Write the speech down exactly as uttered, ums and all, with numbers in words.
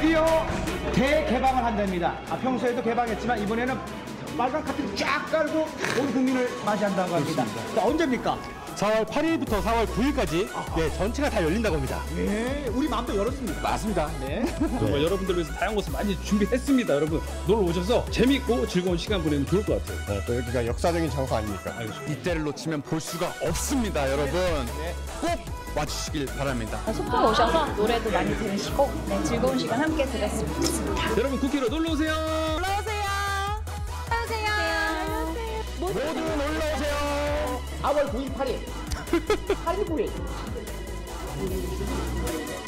드디어 대개방을 한답니다. 아, 평소에도 개방했지만 이번에는 빨간 카트를 쫙 깔고 온 국민을 맞이한다고 합니다. 자, 언제입니까? 사월 팔일부터 사월 구일까지 네, 전체가 다 열린다고 합니다. 네, 우리 마음도 열었습니다. 맞습니다. 네. 정말 여러분들 위해서 다양한 것을 많이 준비했습니다. 여러분 놀러 오셔서 재밌고 즐거운 시간 보내면 좋을 것 같아요. 네, 또 여기가 역사적인 장소 아닙니까? 이때를 놓치면 볼 수가 없습니다, 여러분. 꼭 와주시길 바랍니다. 소풍 오셔서 노래도 많이 들으시고 네, 즐거운 시간 함께 들었으면 좋겠습니다. 여러분 국회로 놀러 오세요. 놀러 오세요. 오세요. 모두 놀러오세요. 사월 구일, 팔일. 팔일, 구일.